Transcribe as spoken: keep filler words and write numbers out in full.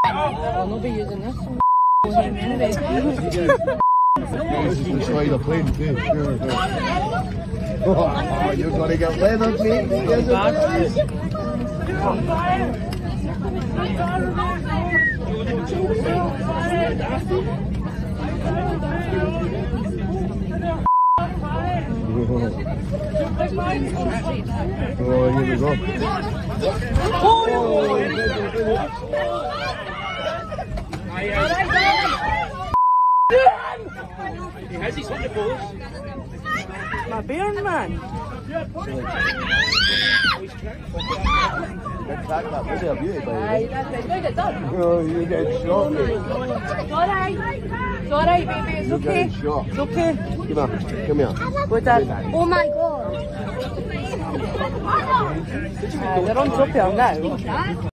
I'll not be using this. This is the side of plane too. Oh, you're gonna get leather, mate. Oh, here we go. Oh, He has his on the balls. My beard, man. Crack that video of you, Aye, that's it. Look at that. oh, you get shot. It's alright. It's alright, baby. It's You're okay. getting shot. It's okay. Come here. Come here. What's that? Oh my god. Uh, they're on top here now.